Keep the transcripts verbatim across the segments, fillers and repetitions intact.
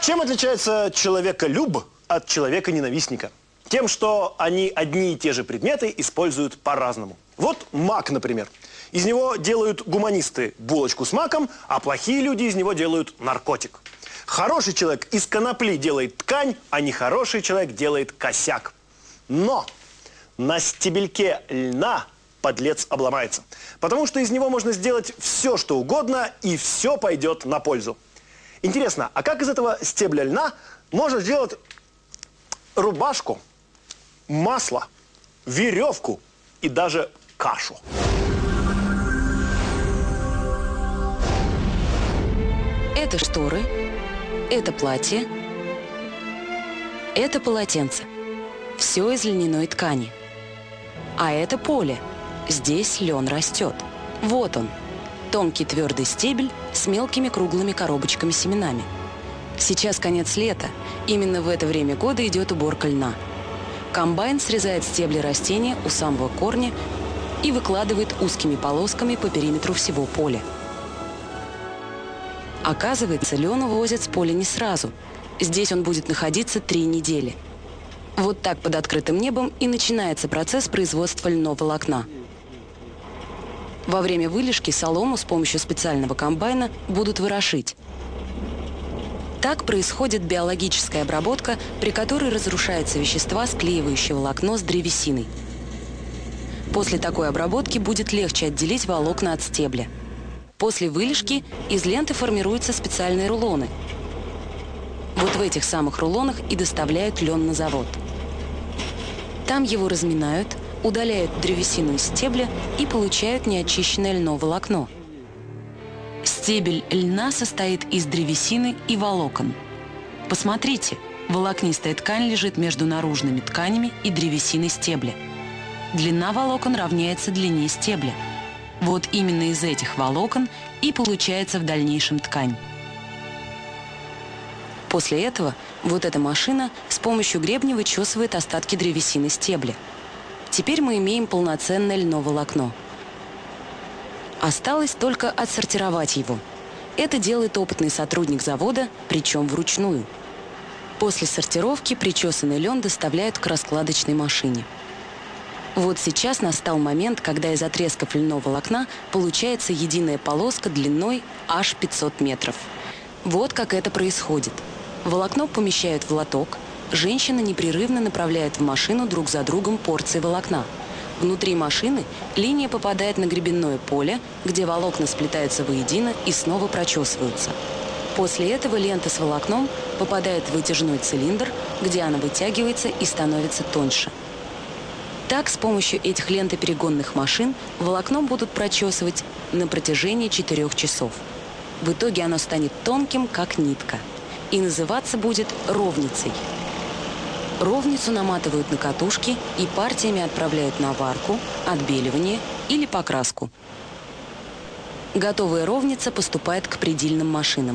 Чем отличается человеколюб от человека-ненавистника? Тем, что они одни и те же предметы используют по-разному. Вот мак, например. Из него делают гуманисты булочку с маком, а плохие люди из него делают наркотик. Хороший человек из конопли делает ткань, а нехороший человек делает косяк. Но на стебельке льна подлец обломается. Потому что из него можно сделать все, что угодно, и все пойдет на пользу. Интересно, а как из этого стебля льна можно сделать рубашку, масло, веревку и даже кашу? Это шторы, это платье, это полотенце. Все из льняной ткани. А это поле. Здесь лен растет. Вот он. Тонкий твердый стебель с мелкими круглыми коробочками семенами. Сейчас конец лета. Именно в это время года идет уборка льна. Комбайн срезает стебли растения у самого корня и выкладывает узкими полосками по периметру всего поля. Оказывается, лен увозят с поля не сразу. Здесь он будет находиться три недели. Вот так под открытым небом и начинается процесс производства льняного волокна. Во время вылежки солому с помощью специального комбайна будут ворошить. Так происходит биологическая обработка, при которой разрушаются вещества, склеивающие волокно с древесиной. После такой обработки будет легче отделить волокна от стебля. После вылежки из ленты формируются специальные рулоны. Вот в этих самых рулонах и доставляют лен на завод. Там его разминают, удаляют древесину из стебля и получают неочищенное льняное волокно. Стебель льна состоит из древесины и волокон. Посмотрите, волокнистая ткань лежит между наружными тканями и древесиной стебля. Длина волокон равняется длине стебля. Вот именно из этих волокон и получается в дальнейшем ткань. После этого вот эта машина с помощью гребня вычесывает остатки древесины стебля. Теперь мы имеем полноценное льняное волокно. Осталось только отсортировать его. Это делает опытный сотрудник завода, причем вручную. После сортировки причесанный лен доставляют к раскладочной машине. Вот сейчас настал момент, когда из отрезков льняного волокна получается единая полоска длиной аж пятьсот метров. Вот как это происходит. Волокно помещают в лоток. Женщина непрерывно направляет в машину друг за другом порции волокна. Внутри машины линия попадает на гребенное поле, где волокна сплетаются воедино и снова прочесываются. После этого лента с волокном попадает в вытяжной цилиндр, где она вытягивается и становится тоньше. Так, с помощью этих лентоперегонных машин волокно будут прочесывать на протяжении четырех часов. В итоге оно станет тонким, как нитка, и называться будет ровницей. Ровницу наматывают на катушки и партиями отправляют на варку, отбеливание или покраску. Готовая ровница поступает к предельным машинам.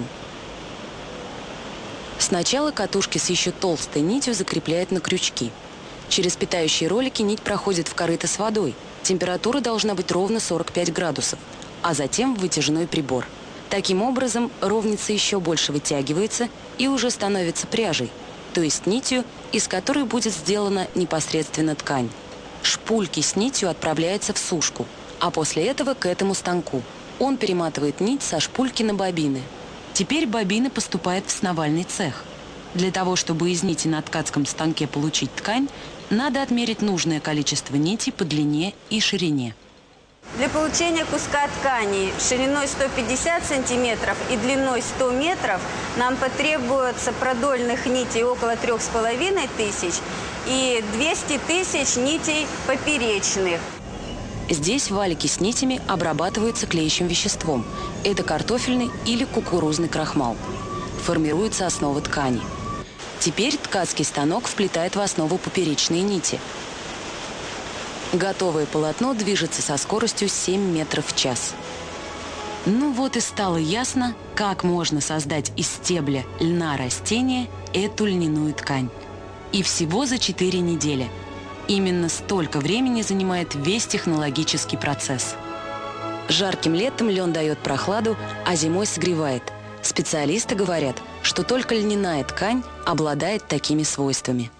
Сначала катушки с еще толстой нитью закрепляют на крючки. Через питающие ролики нить проходит в корыто с водой. Температура должна быть ровно сорок пять градусов, а затем в вытяжной прибор. Таким образом, ровница еще больше вытягивается и уже становится пряжей, то есть нитью, из которой будет сделана непосредственно ткань. Шпульки с нитью отправляются в сушку, а после этого к этому станку. Он перематывает нить со шпульки на бобины. Теперь бобины поступают в сновальный цех. Для того, чтобы из нити на ткацком станке получить ткань, надо отмерить нужное количество нитей по длине и ширине. Для получения куска ткани шириной сто пятьдесят сантиметров и длиной сто метров нам потребуется продольных нитей около трех с половиной тысяч и двести тысяч нитей поперечных. Здесь валики с нитями обрабатываются клеящим веществом. Это картофельный или кукурузный крахмал. Формируется основа ткани. Теперь ткацкий станок вплетает в основу поперечные нити. Готовое полотно движется со скоростью семь метров в час. Ну вот и стало ясно, как можно создать из стебля льна растения эту льняную ткань. И всего за четыре недели. Именно столько времени занимает весь технологический процесс. Жарким летом лен дает прохладу, а зимой согревает. Специалисты говорят, что только льняная ткань обладает такими свойствами.